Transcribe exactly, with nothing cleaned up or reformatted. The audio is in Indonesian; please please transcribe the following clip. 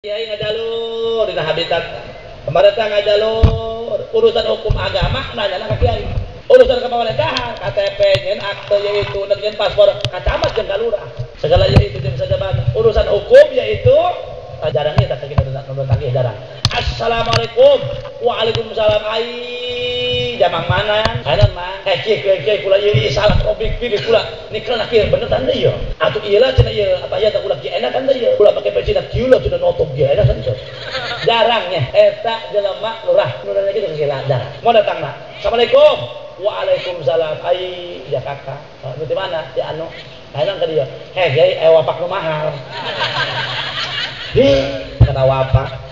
Kiai ngajalur dina habitat pemerintah ngajalur urusan hukum agama nanya ke kiai, urusan kepemerintahan K T P nyen akte yaitu nyen paspor kacamat jeung kalurah segala yaitu jeung sajabana urusan hukum yaitu jarang kita kita nonton tagih jarang. Assalamualaikum. Waalaikumsalam. Ai jamang mana kana mah eh kieu kieu kula ieu salah topik pilih kula nikel kieu bener tanda ieu atuh ieu lah cenah ieu apa ya tak kula kieu enak kan ieu kula make pecina kieu lah cenah notok kieu enak kan jarangnya eta jelema lurah lurah lagi teh gila jarang mau datang na assalamualaikum waalaikumsalam ai ya kakak nu di mana di anu enak ka dia heh kiai eh wapak nu mahal hi kata wapak